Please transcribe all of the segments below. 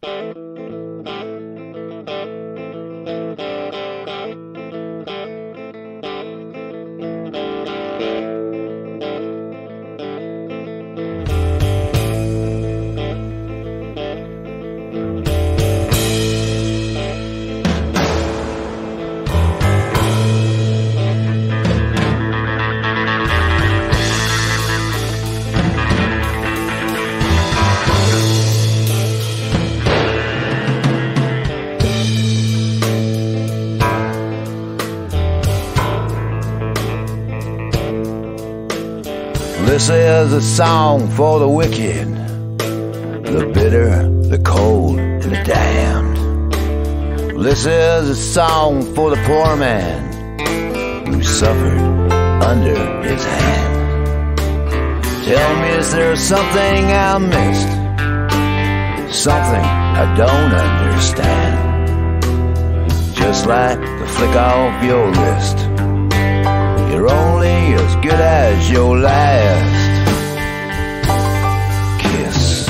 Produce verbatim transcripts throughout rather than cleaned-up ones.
This is a song for the wicked, the bitter, the cold, and the damned. This is a song for the poor man who suffered under his hand. Tell me, is there something I missed? Something I don't understand? Just like the flick off your wrist, you're only as good as your last kiss.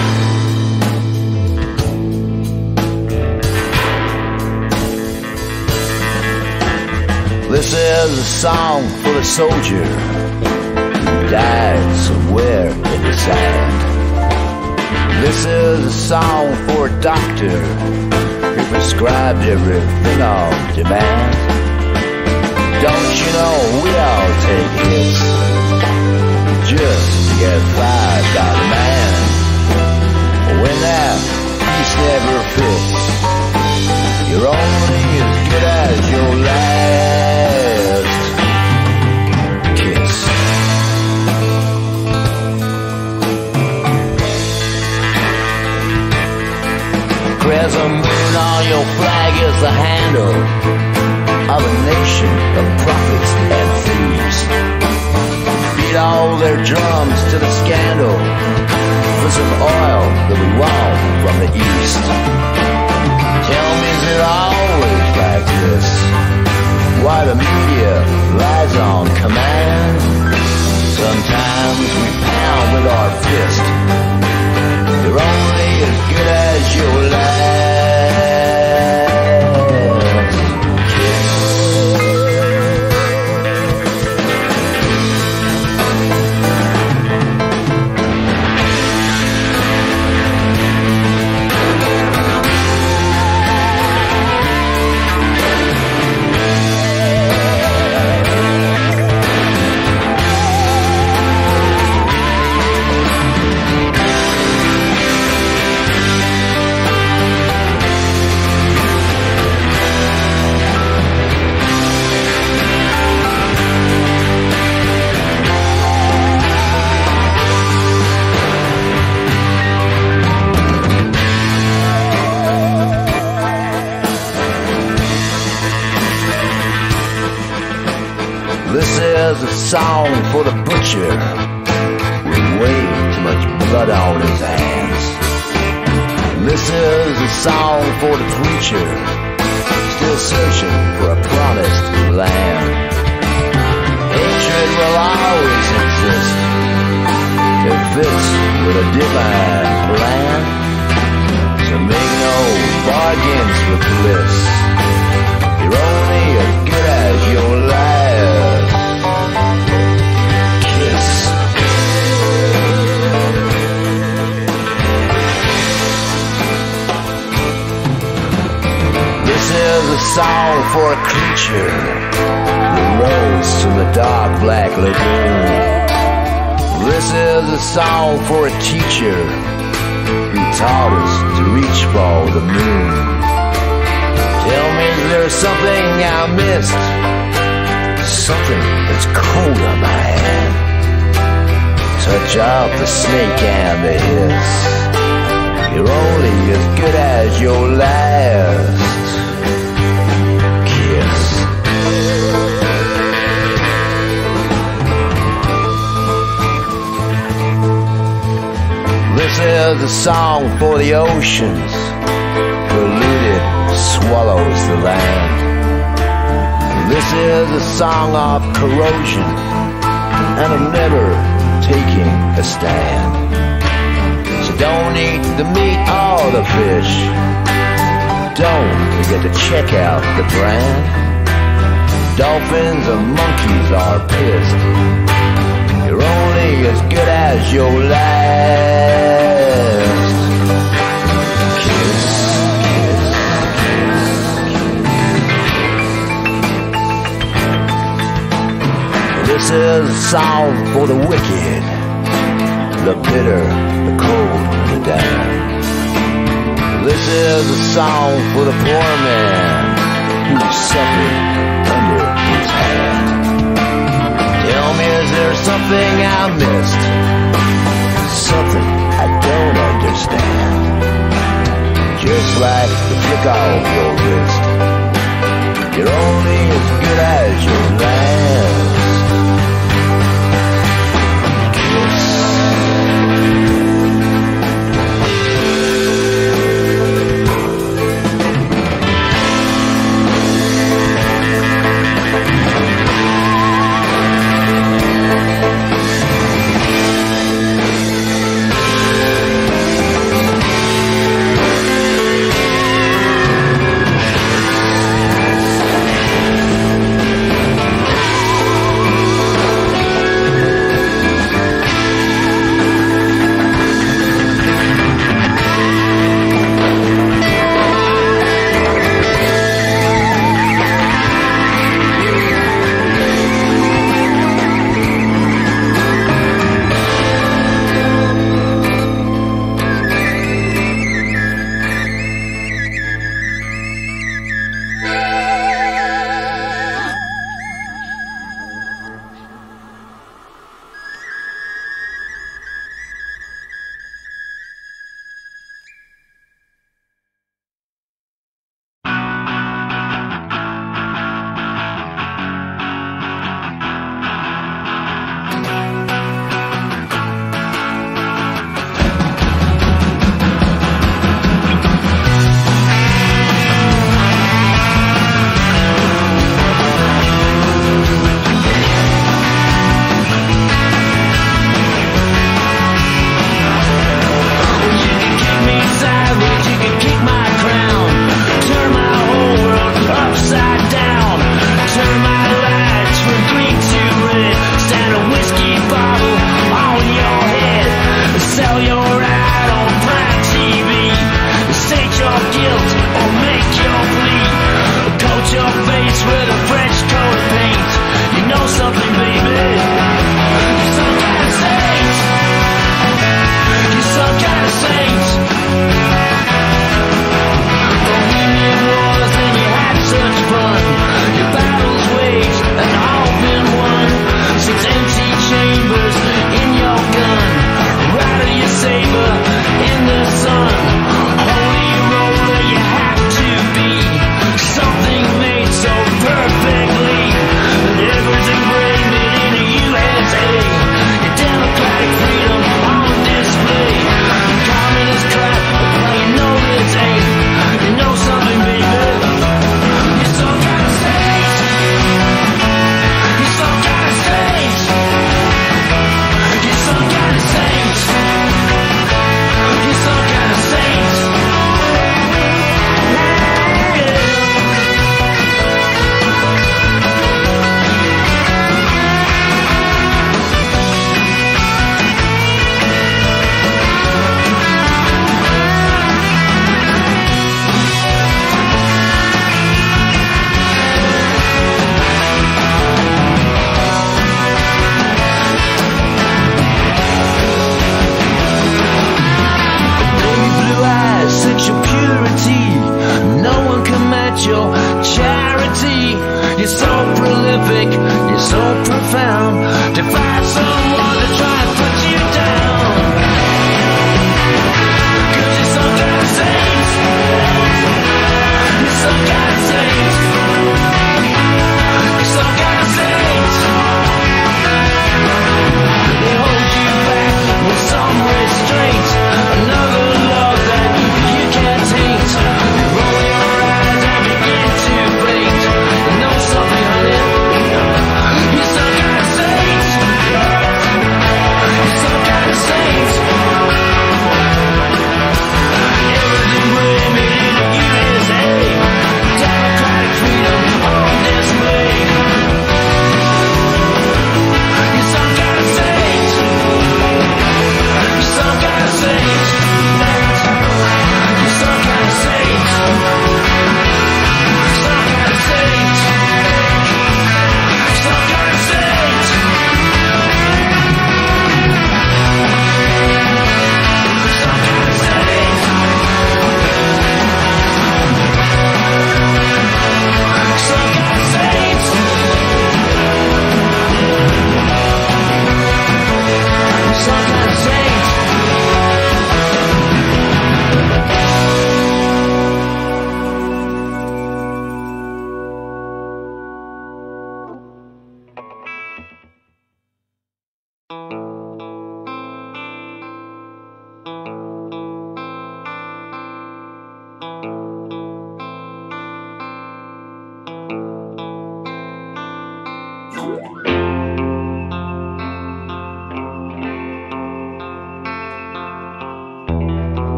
This is a song for the soldier who died somewhere in the sand. This is a song for a doctor who prescribed everything on demand. Don't you know we all take hits just to get fired by the man? When that piece never fits, you're only as good as your last kiss. Crescent moon on your flag is the handle of a nation of prophets and thieves. Beat all their drums to the scandal for some oil that we want from the east. Tell me, is it always like this? Why the media lies on command? Sometimes we pound with our fist. You're only as good as your last. This is a song for the butcher with way too much blood on his hands. This is a song for the preacher still searching for a promised land. Hatred will always exist if it's with a divine plan. So make no bargains with bliss. You're only as good as your last kiss. This is a song for a creature that rose from the dark black lagoon. This is a song for a teacher who taught us to reach for the moon. Tell me, is there something I missed? Something that's cold on my hand. Touch off the snake and the hiss. You're only as good as your last kiss. This is a song for the oceans, polluted swallows the land. This is a song of corrosion and of never taking a stand. So don't eat the meat or for the fish. Don't forget to check out the brand. Dolphins and monkeys are pissed. You're only as good as your last kiss, kiss, kiss. This is a song for the wicked, the bitter, the cold, and the damned. This is a song for the poor man who suffered under his hand. Tell me, is there something I missed? Something I don't understand? Just like the flick of your wrist, you're only as good as your last kiss.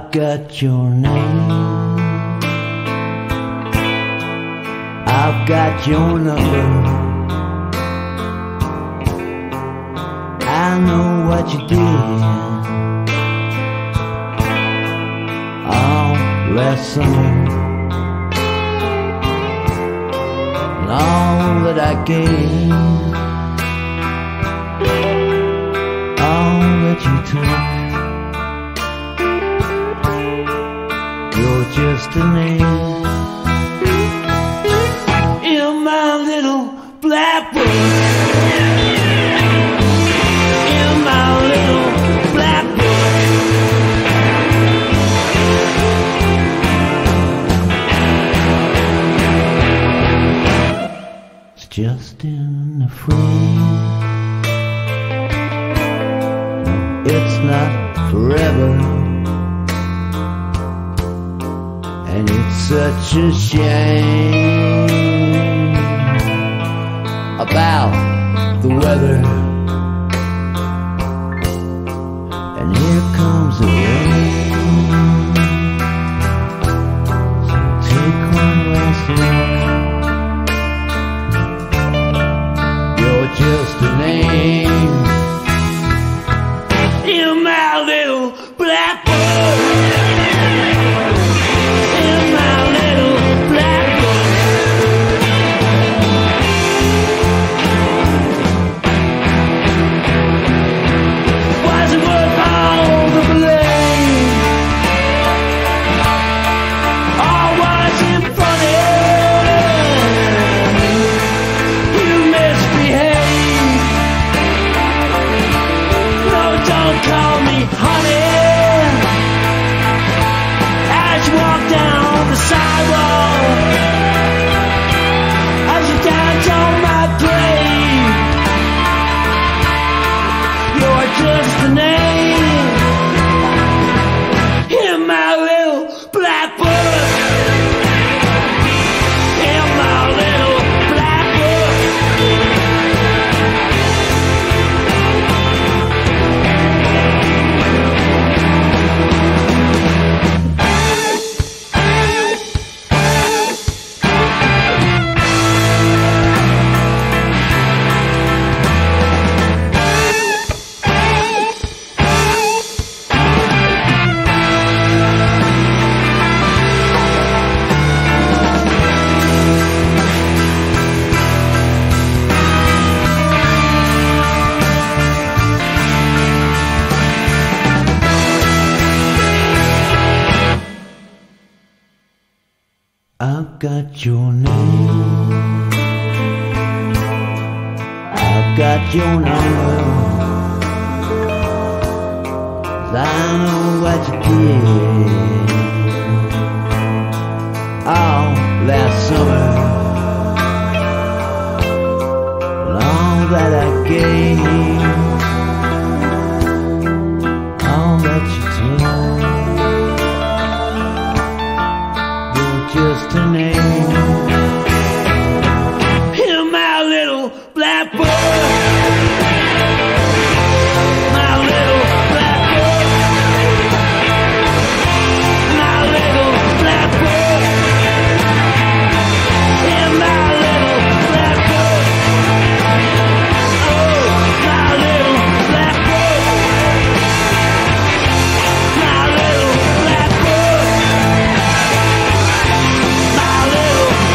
I've got your name, I've got your number, I know what you did all last summer, and all that I gave, all that you took. You're just a name in my little black book, in my little black book. It's just in the frame, it's not forever. And it's such a shame about the weather. And here comes the rain, so take one last look. You're just a name in my little black book. Call me honey as you walk down the sidewalk, as you dance on my grave. You're just a name in my little black book, in my little black book. I've got your name, I've got your number, 'cause I know what you did all last summer, and all that I gave, all that you took. Just a name in my little black book, my little black book, my little black book, in my little black book, oh, my little black book, my little black book. My little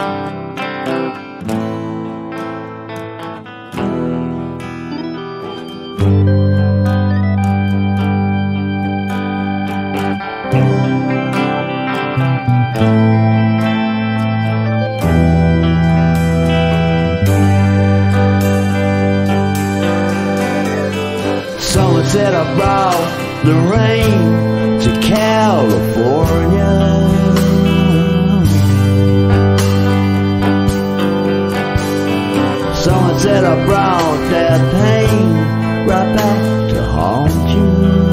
Someone said I brought the rain to California. Someone said I brought that pain right back to haunt you.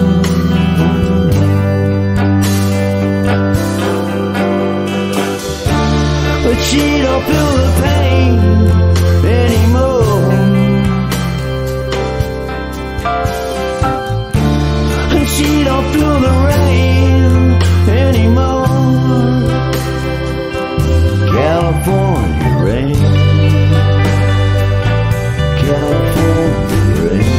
But she don't feel the pain anymore. And she don't feel the rain anymore. California rain. California rain.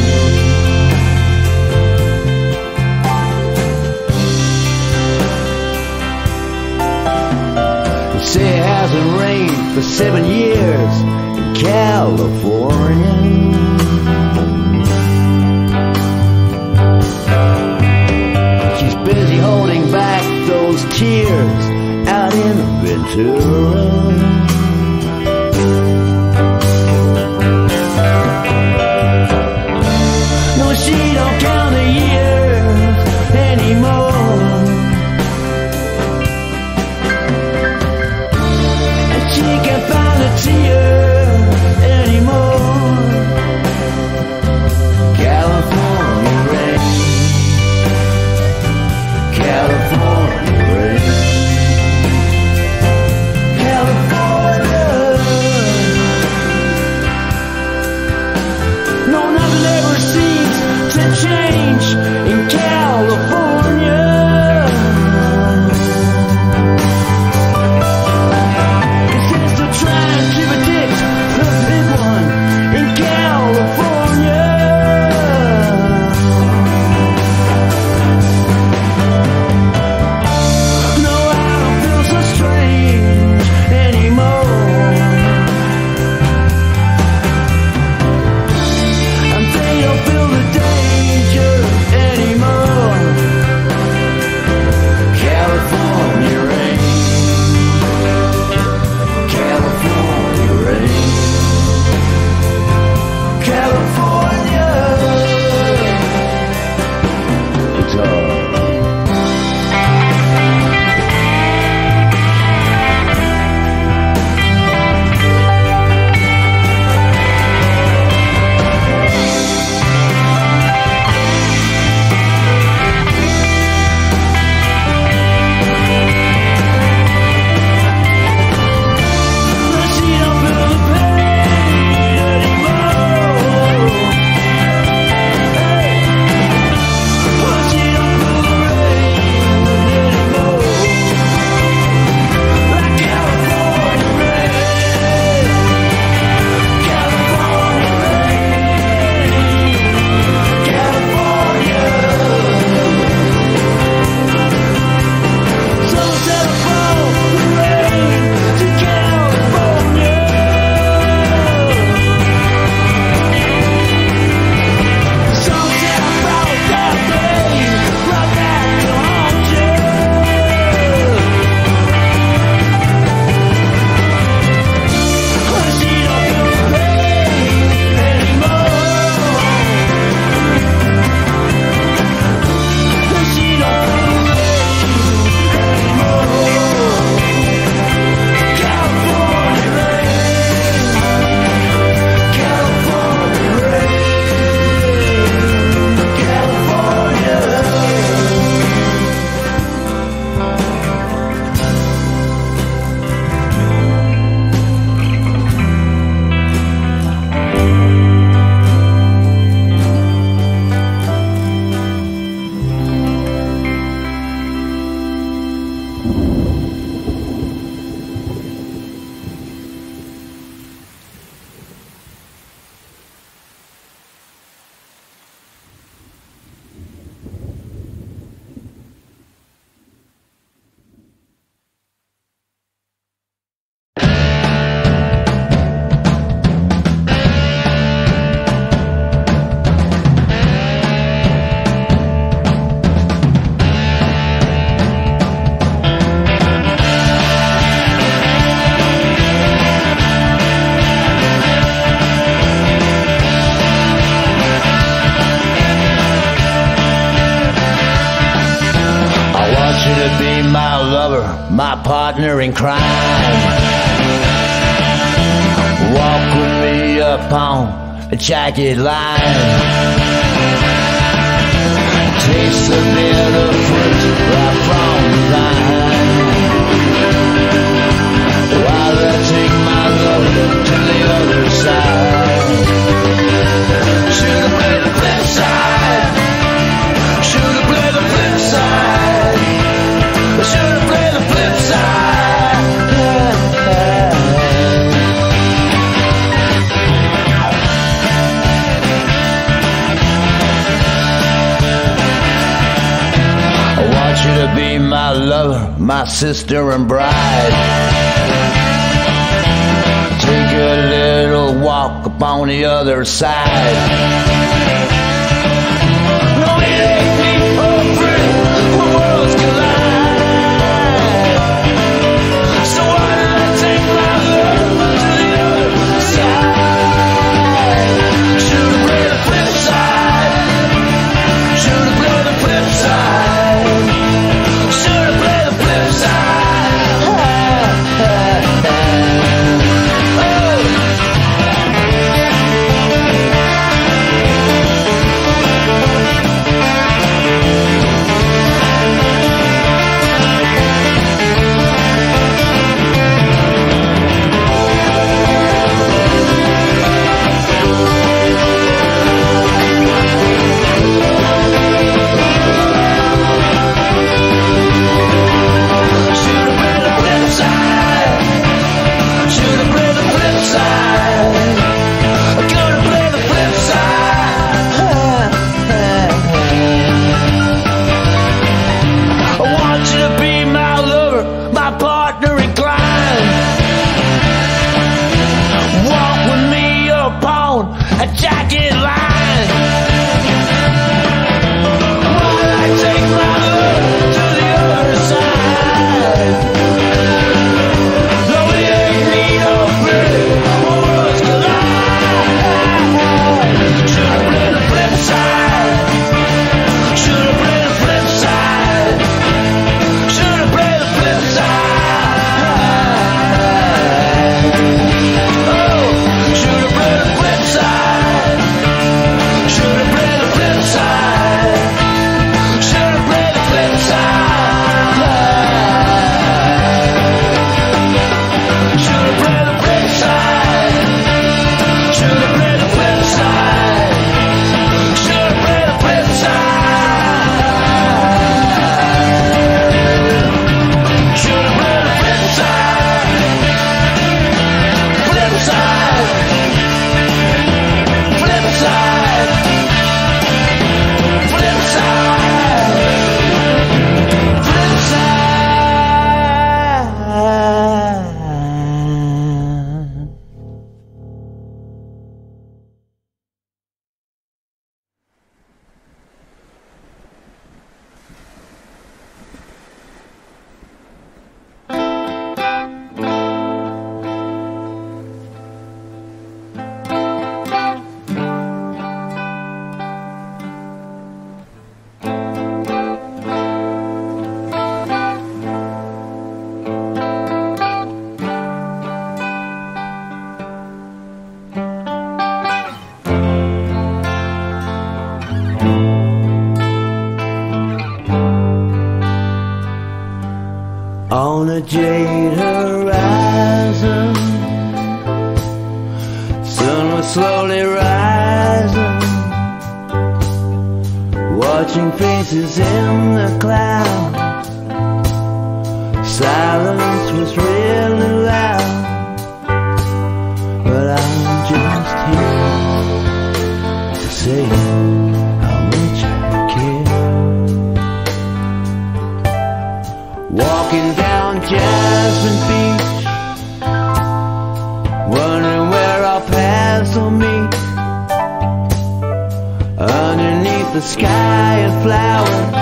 They say it hasn't rained for seven years in California. She's busy holding back those tears out in Ventura. She don't count the years anymore. And she can't find a tear anymore. California rain. California rain. California. be my lover, my partner in crime. Walk with me upon a jagged line. Taste the bitter fruit right from the vine. While I take my lover to the other side. Should've played the flip side. Should've played the flip side. Should've played the flip side. I want you to be my lover, my sister and bride. Take a little walk upon the other side. No, it ain't me for free when worlds collide. So why did I take my love to the other side? Should've played the flip side. Should've played the flip side. Should've played the flip side. A jagged line. Why I take my love to the other side? Though it ain't me no free, worlds collide. Should've played the flip side. Should've played the flip side. Should've played the flip side. Oh, should've played the flip side. Should've played the flip side. Should've played the flip side. Should've played the flip side. Should've played the flip side. Should've played the flip side. Should've played the flip side. Flip side. Flip side. Flip side. Flip side. On a jade horizon, sun was slowly rising, watching faces in the clouds. Silence was really loud, but I'm just here to say how much I care. Walking down Jasmine Beach, wondering where our paths will meet. Underneath the sky of flowers,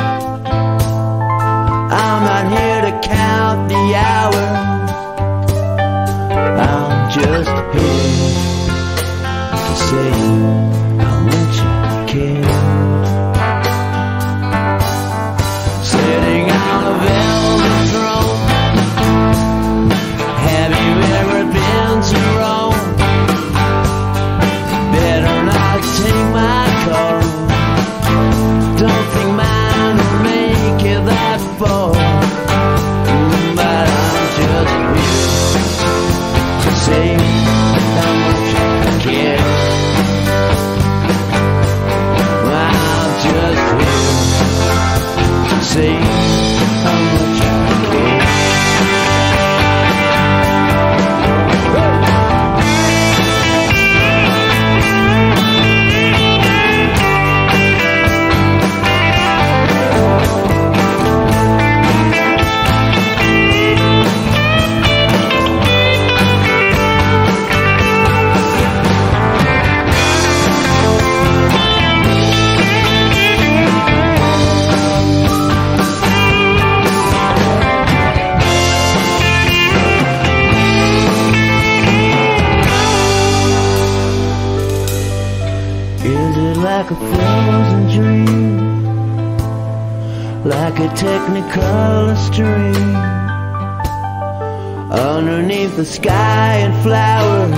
I'm not here to count the hours. I'm just here to say how much I care. Sitting on a velvet a technicolor stream underneath the sky and flowers.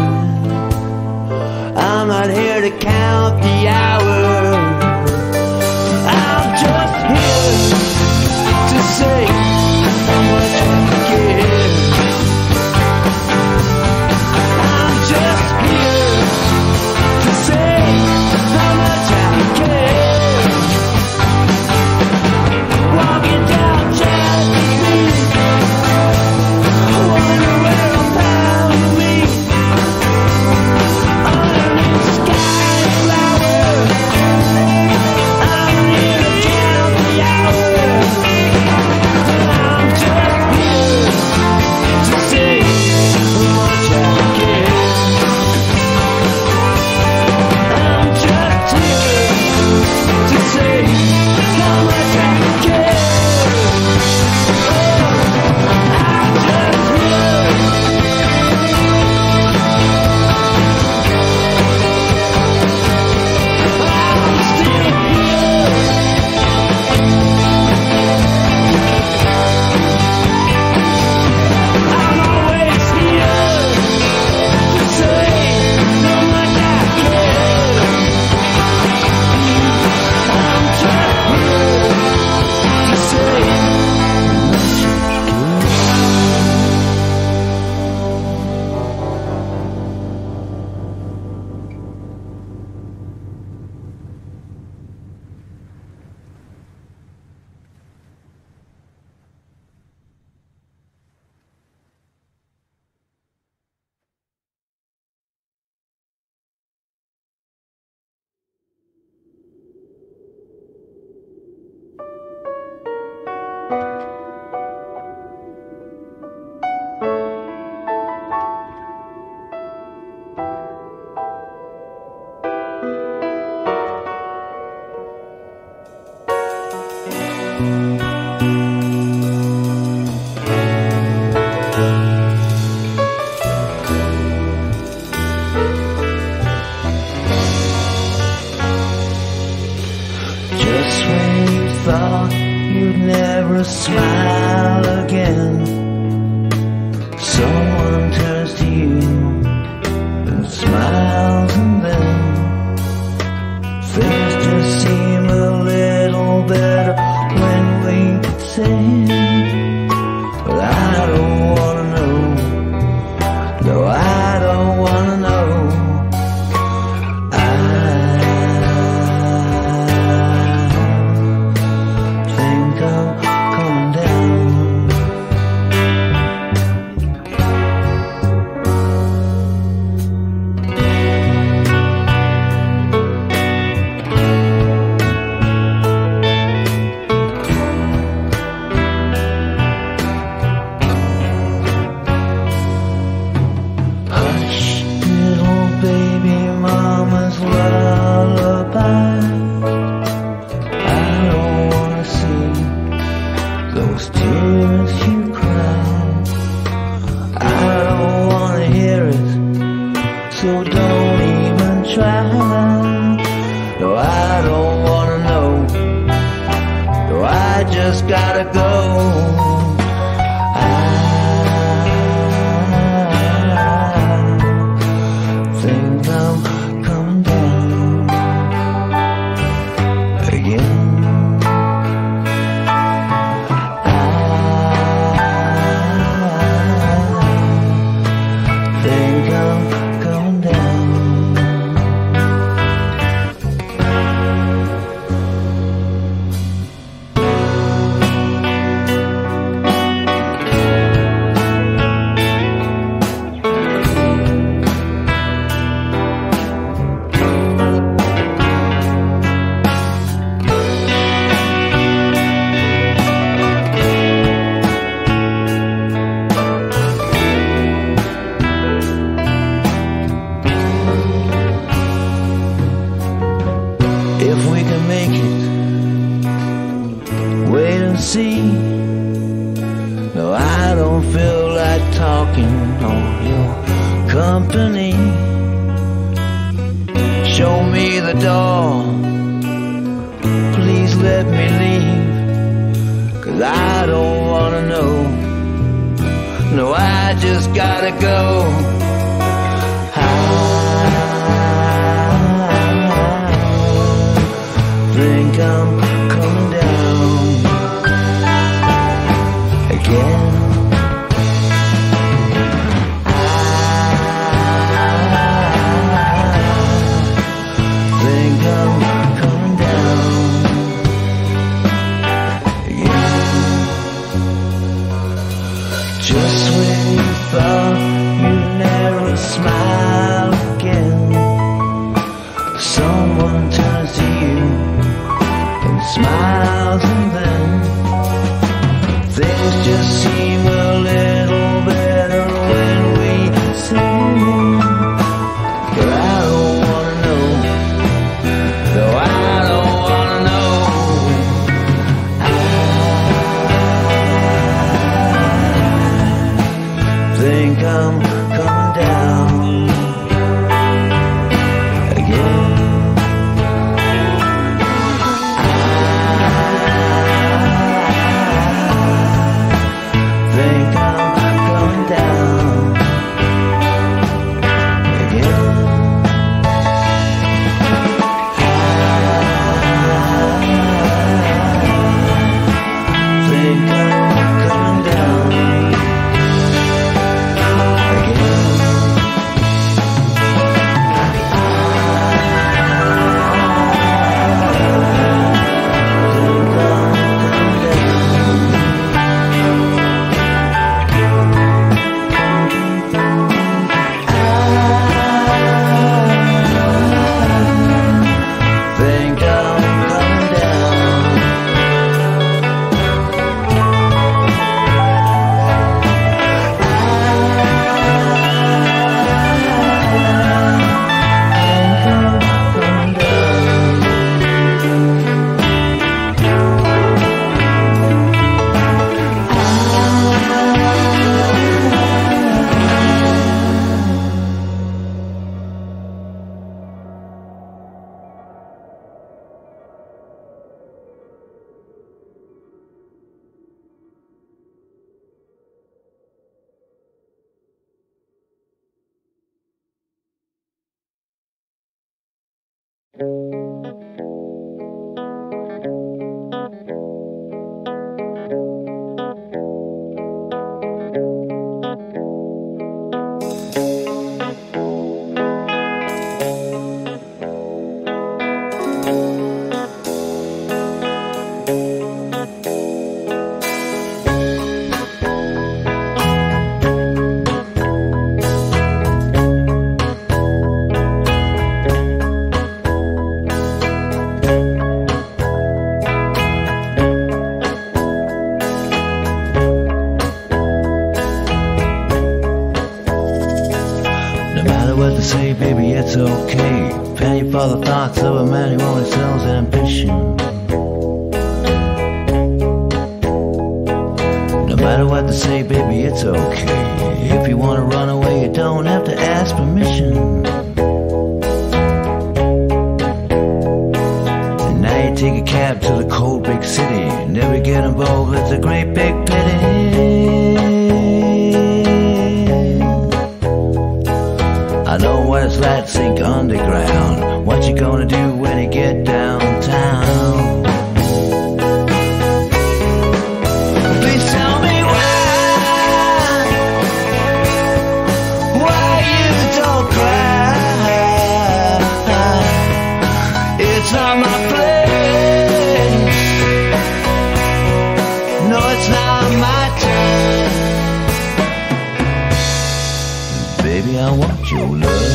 I'm not here to count the hours. I'm just here to say how much I care. I'm just here to say how much I care. Walking down Chelsea Street, wonder where I'm found me. Underneath the sky and flowers, I'm here to count the hours. I'm just here to say how much I care. I'm just here to say how much I care. I'm just here. I'm still here. I'm always here to say how much I care. I'm just here to say just when you thought you'd never smile again, someone turns to you and smiles, and then things just seem a little better when we pretend. But I don't wanna know, no, I don't wanna know. I think I'm coming down. Hush, little baby mama's lullaby. I don't wanna see those tears you cry. I don't wanna hear it, so don't even try. No, I don't wanna know. No, I just gotta go. I think I'm coming down again. I think I'm coming down. If we can make it, wait and see. No, I don't feel like talking on your company. Show me the door, please let me leave. but I don't wanna know. No, I just gotta go. I think I'm coming down again. Just when you thought you'd never smile again, someone turns to you and smiles, and then things just seem a little better when we sing. But I don't wanna know, no, I don't wanna know. I think I'm coming down again. I think I'm coming down again. I think I'm coming down. Say, baby, it's okay. Penny for the thoughts of a man who only sells ambition. No matter what they say, baby, it's okay. If you wanna run away, you don't have to ask permission. And now you take a cab to the cold big city. Never get involved, it's a great big pity. I know what it's like to sink underground. What you gonna do when you get downtown? Please tell me why, why you don't cry. It's not my place. No, it's not my turn. Baby, I want your love.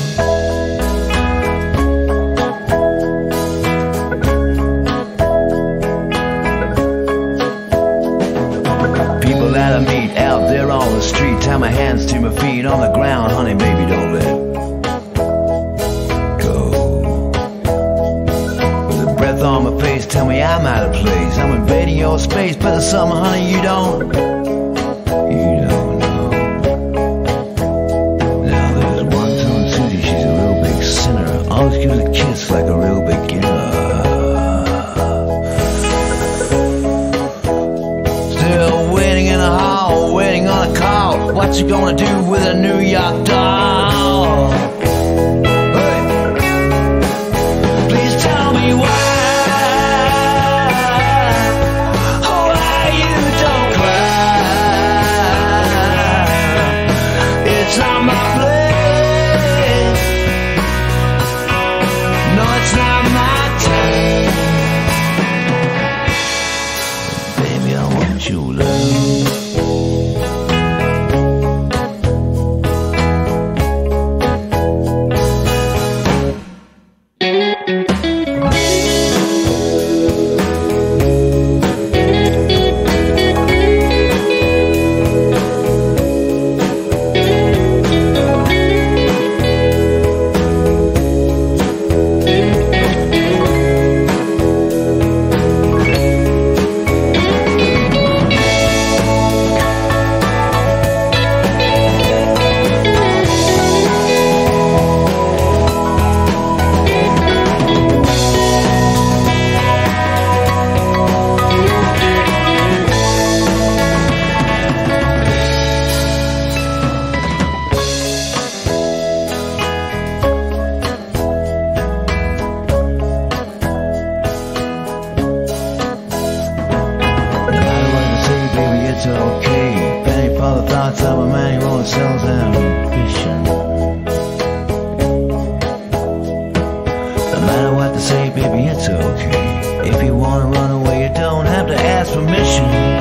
People that I meet out there on the street, tie my hands to my feet on the ground. Honey, baby, don't let go. With a breath on my face, tell me I'm out of place. I'm invading your space, but there's something, honey, you don't, you don't know. Now there's one tone Susie, she's a real big sinner. Always gives a kiss like a real beginner. what you gonna do with a New York doll? Hey. Please tell me why. Oh, why you don't cry. It's not my place. No, it's not my time. Baby, I want your love. It's okay, penny for the thoughts of a man who only sells ambition. No matter what they say, baby, it's okay. If you wanna run away, you don't have to ask permission.